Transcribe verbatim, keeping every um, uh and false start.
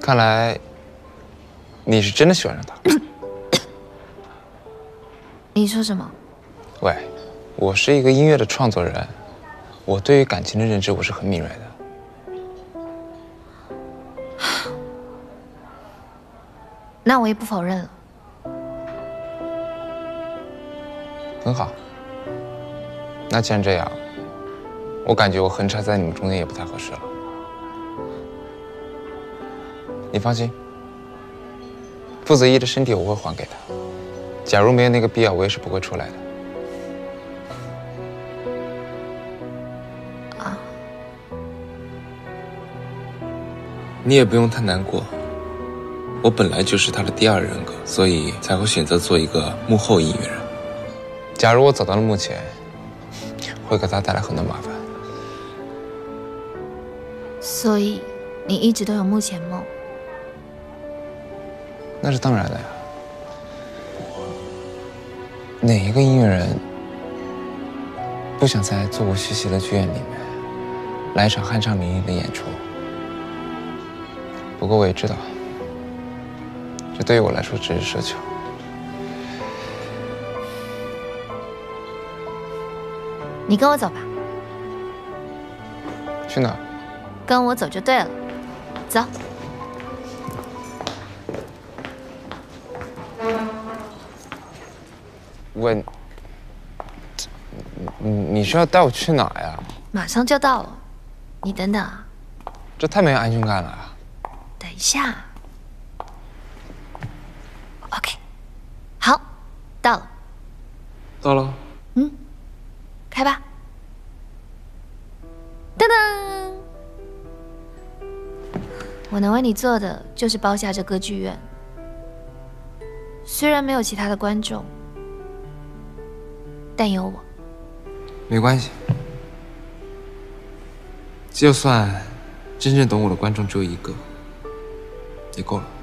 看来你是真的喜欢上他。 你说什么？ 喂，我是一个音乐的创作人，我对于感情的认知我是很敏锐的。 那我也不否认了。 很好。那既然这样，我感觉我横插在你们中间也不太合适了。你放心，傅泽一的身体我会还给他。假如没有那个必要，我也是不会出来的。 啊， 你也不用太难过。我本来就是他的第二人格，所以才会选择做一个幕后音乐人。假如我走到了幕前，会给他带来很多麻烦。 所以你一直都有幕前梦？ 那是当然的呀。哪一个音乐人不想在座无虚席的剧院里面来一场酣畅淋漓的演出？不过我也知道，这对于我来说只是奢求。 你跟我走吧。 去哪儿？ 跟我走就对了。走。 问，你你是要带我去哪儿呀？ 马上就到了，你等等啊。 这太没有安全感了啊！ 等一下。OK， 好，到了。 到了。 嗯，开吧。噔噔，我能为你做的就是包下这歌剧院。虽然没有其他的观众，但有我。 没关系，就算真正懂我的观众只有一个，也够了。